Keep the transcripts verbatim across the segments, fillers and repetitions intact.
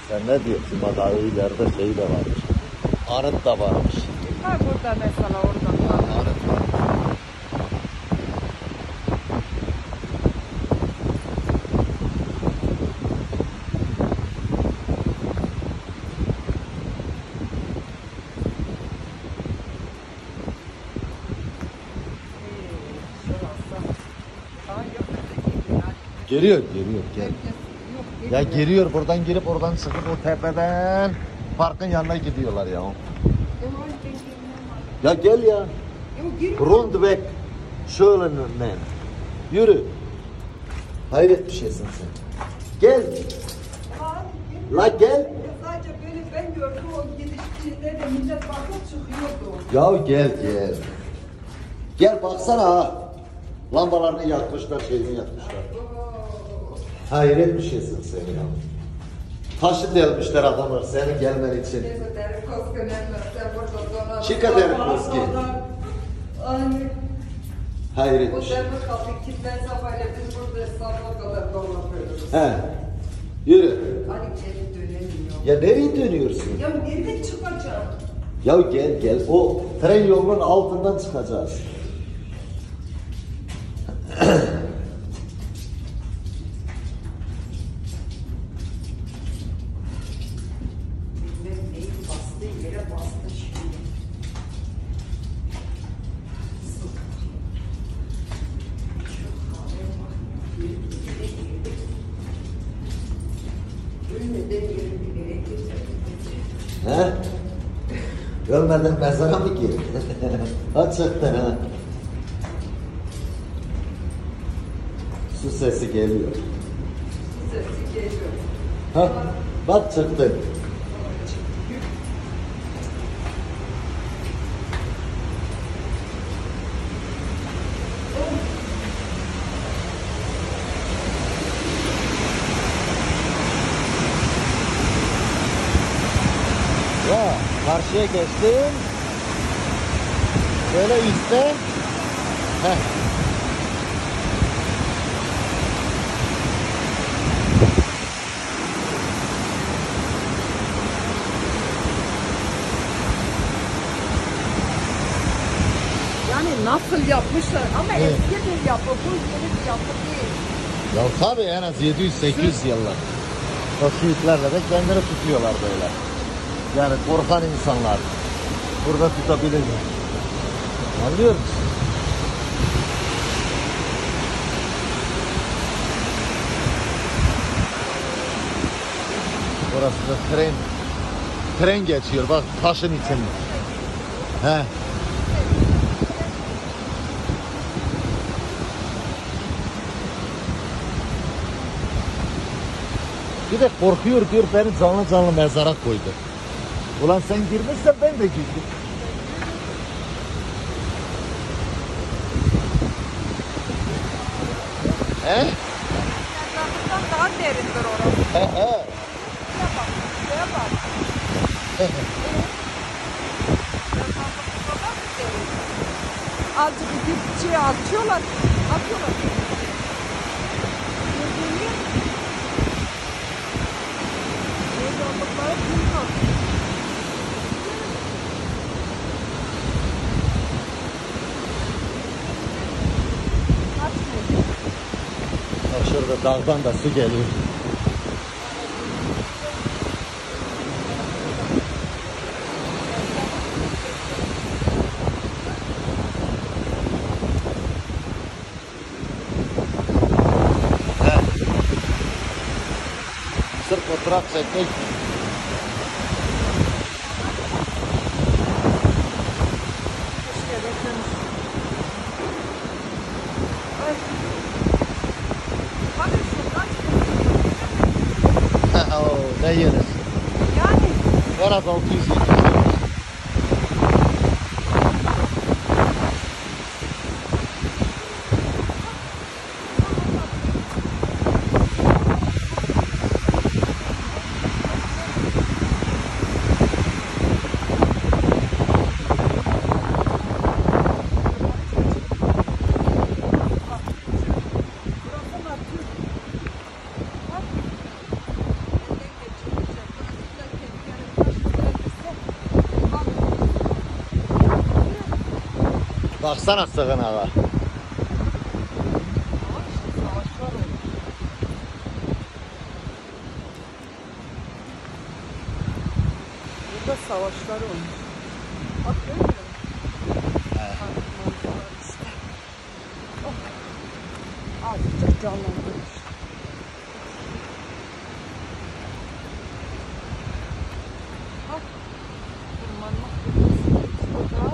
Sen ne diyorsun? Bak daha ileride şey de varmış. Arıt da varmış. Ha burada mesela orada var. Arıt var. Geliyor, geliyor, gel. Ya geliyor, buradan girip oradan çıkıp o tepeden parkın yanına gidiyorlar ya. Ya gel ya. Rundweg şöyle ne? Yürü. Hayret bir şeysin sen. Gel. La gel. Sadece böyle ben gördüm o gidişinde de millet bakıp çıkıyordu. Ya gel gel. Gel baksana ha. Lambalarını yakmışlar, şeyini yakmışlar. Hayret bir şeysin sen ya. Taşı delmişler adamlar senin gelmen için. Çıka derim koski. Hayret bir şey. Biz burada İstanbul'a kadar dolaşıyoruz. He. Yürü. Hani geri dönemiyor. Ya nereye dönüyorsun? Ya nereden çıkacağım? Ya gel gel. O tren yolunun altından çıkacağız. He? Ölmeden mezara mı girdin? Ha çıktın ha. Su sesi geliyor. Su sesi geliyor. Ha? Bak çıktın. Ya karşıya geçtim. Böyle üstte. Heh. Yani nasıl yapmışlar ama Evet. eski bir yapı, bu yeni bir yapı değil. Ya tabii en az yedi yüz sekiz yüz yıllar. O şiitlerle de kendini tutuyorlar böyle. Yani korkan insanlar burada tutabilir. Anlıyor musun? Burası da tren. Tren geçiyor bak taşın içinde. He. Bir de korkuyor diyor beni canlı canlı mezara koydu. Ulan sen girmişsen ben de girdim. He? Mezarlıktan daha derindir orası. He he. Şuraya bak, şuraya bak. Mezarlık bu kadar mı derin? Azıcık bir şey atıyorlar, atıyorlar. Gördüğün yer. Mezarlıkları kim kaldı? Bak şurada dağdan da su geliyor. He. Sırf fotoğraf çekmek. Oo, ne yeriz? Yani En az altı yüz yedi yüz. Baksana sığınağa. Ama işte savaşlar olmuş. Burada savaşlar olmuş. Bak görmüyor musun? Artık manzaralar işte. Oh. Azıcık canlandırmış. Bak. Tırmanmak yapıyorsun. Burada.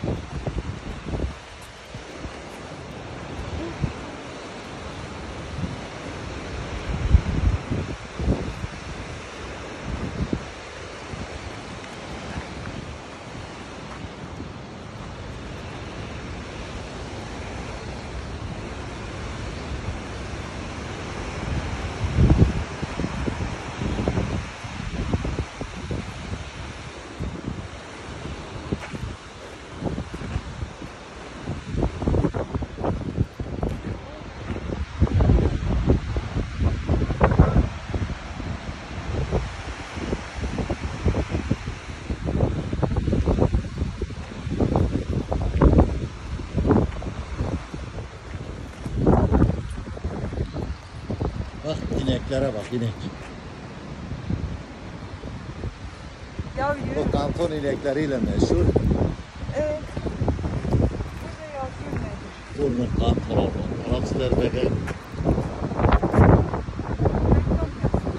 Bak ineklere bak inek. Ya yürü. O kanton inekleriyle meşhur. Evet. Burada yazıyor nedir? Bunun kantoları. Orasılar bebe. Reklam yazıyor.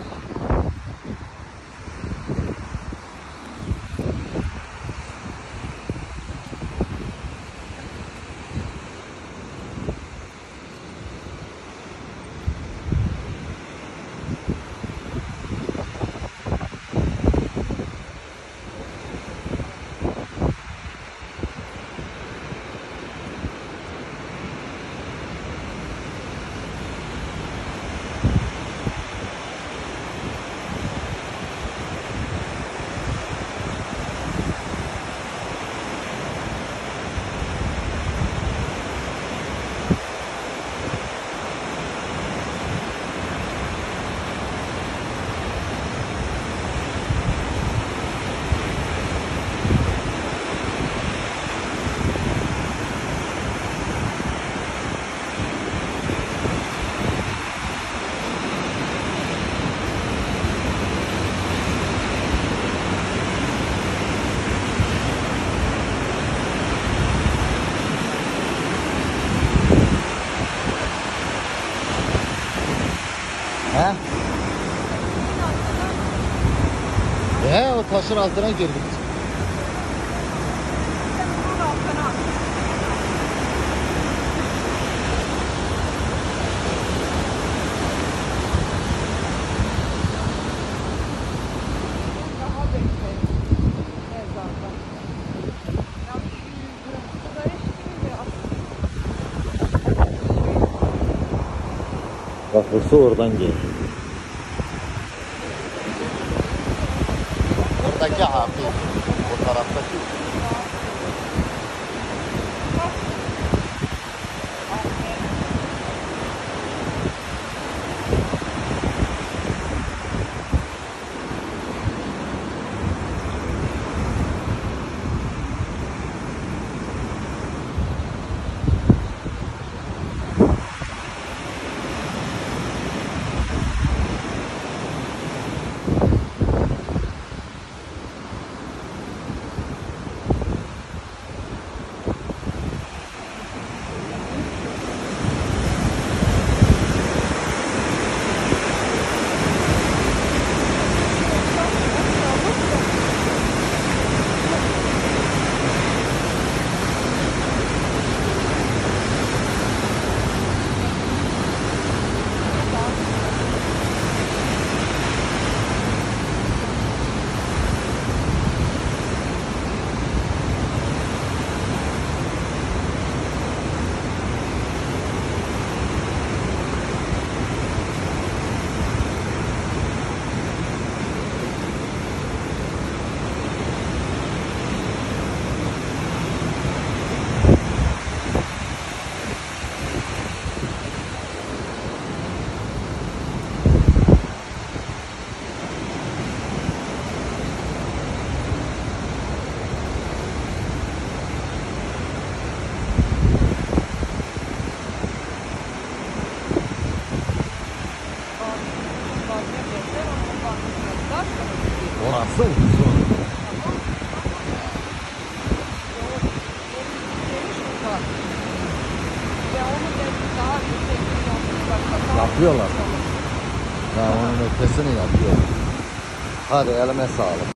He? He o taşın altına girdik. Bunun altına. Daha beklerim. Mezarda. Ya şu burası da eşliğinde aslında. Bak bu su oradan geliyor. Buradaki hafif. O taraftaki. Yapıyorlar. Ya onun ötesini yapıyor. Hadi elime sağlık.